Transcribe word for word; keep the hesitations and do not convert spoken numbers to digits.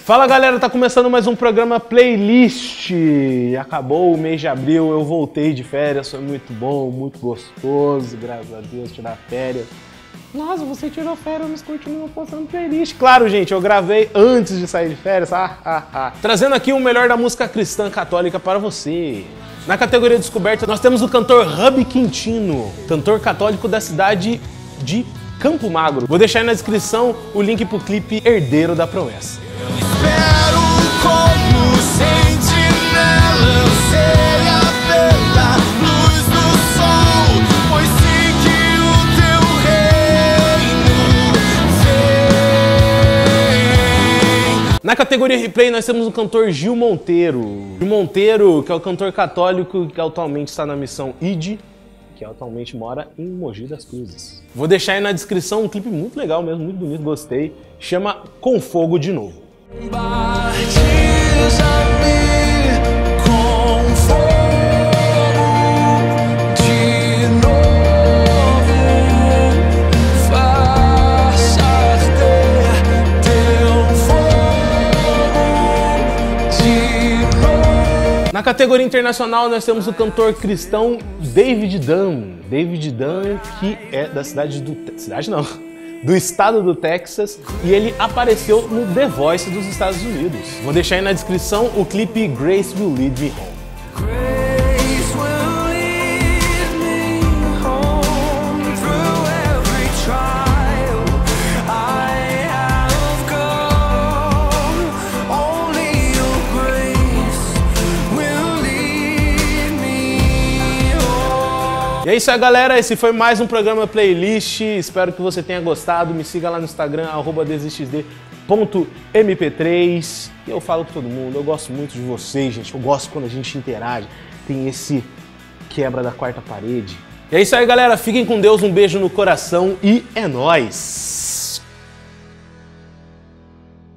Fala galera, tá começando mais um programa Playlist. Acabou o mês de abril, eu voltei de férias, foi muito bom, muito gostoso, graças a Deus, tirar férias. Nossa, você tirou férias, mas continua postando playlist. Claro, gente, eu gravei antes de sair de férias, ah, ah, ah. Trazendo aqui o melhor da música cristã católica para você. Na categoria Descoberta, nós temos o cantor Hub Quintino, cantor católico da cidade de Campo Magro. Vou deixar aí na descrição o link pro clipe Herdeiro da Promessa. Eu espero como sentinela, eu sei a bela luz do sol, pois sei que o teu reino vem. Na categoria Replay nós temos o cantor Gil Monteiro. Gil Monteiro, que é o cantor católico que atualmente está na missão I D, que atualmente mora em Mogi das Cruzes. Vou deixar aí na descrição um clipe muito legal mesmo, muito bonito, gostei. Chama Com Fogo de Novo. Batiza-me com fogo de novo, faça arder teu fogo de novo. Na categoria internacional nós temos o cantor cristão David Dunn. David Dunn, que é da cidade do... cidade não, do estado do Texas, e ele apareceu no The Voice dos Estados Unidos. Vou deixar aí na descrição o clipe Grace Will Lead Me Home. Grace will lead me home through every trial I have gone. Only your grace will lead me home. E é isso aí, galera, esse foi mais um programa Playlist, espero que você tenha gostado, me siga lá no Instagram, arroba desixd ponto m p três, e eu falo com todo mundo, eu gosto muito de vocês, gente, eu gosto quando a gente interage, tem esse quebra da quarta parede. E é isso aí, galera, fiquem com Deus, um beijo no coração e é nóis!